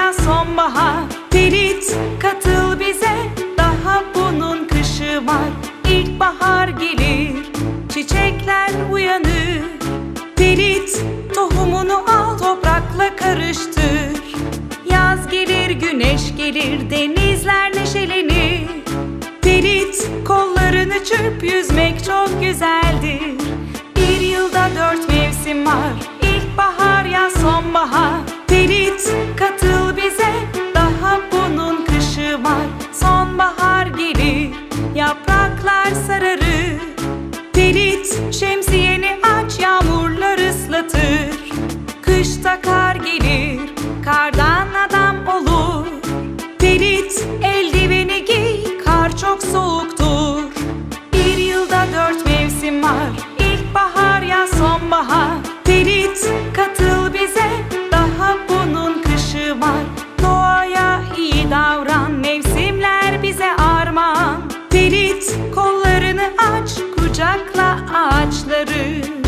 yaz, sonbahar. Ferit katıl bize, daha bunun kışı var. İlkbahar gelir, çiçekler uyanır. Ferit tohumunu al, toprakla karıştır. Yaz gelir, güneş gelir, denizler neşelenir. Ferit kollarını çırp, yüzmek çok güzeldir. Bir yılda 4 mevsim var, İlkbahar, yaz, sonbahar. Ferit katıl bize, daha bunun kışı var. Sonbahar gelir, yapraklar sararır. Ferit şemsiyeni aç, yağmurlar ıslatır. Kışta kar gelir, kardan adam olur. Ferit eldiveni giy, kar çok soğuktur. Bir yılda 4 mevsim var, İlkbahar, yaz, sonbahar. Ferit katıl bize, daha bunun kışı var. Doğaya iyi davran, mevsimler bize armağan. Ferit kollarını aç, kucakla ağaçları.